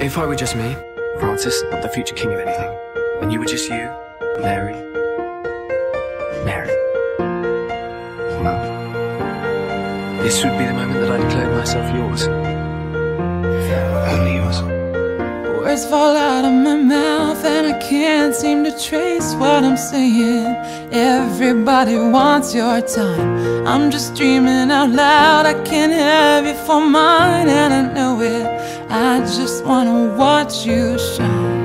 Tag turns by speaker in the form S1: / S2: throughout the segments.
S1: If I were just me, Francis, not the future king of anything, and you were just you, Mary. Well, this would be the moment that I declared myself yours. Only yours.
S2: Words fall out of my mouth and I can't seem to trace what I'm saying. Everybody wants your time. I'm just dreaming out loud. I can't have you for mine, and I know it. I just wanna watch you shine.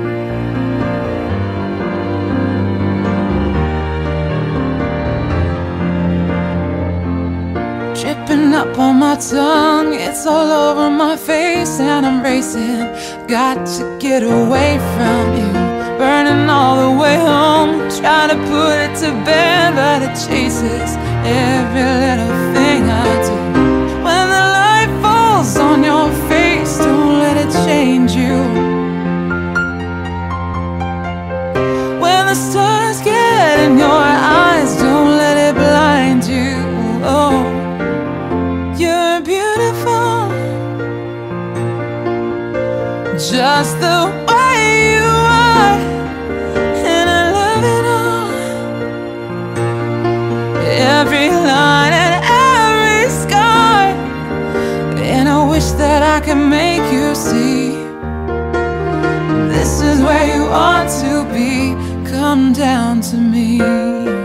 S2: Dripping up on my tongue, it's all over my face and I'm racing. Got to get away from you, burning all the way home. Try to put it to bed, but it chases every little thing I do. When the light falls on your face, don't let it change you. When the stars get in your eyes, don't let it blind you. Oh, you're beautiful, just the way you are, and I love it all. Every line and every scar, and I wish that I could make you see this is where you ought to be. Come down to me.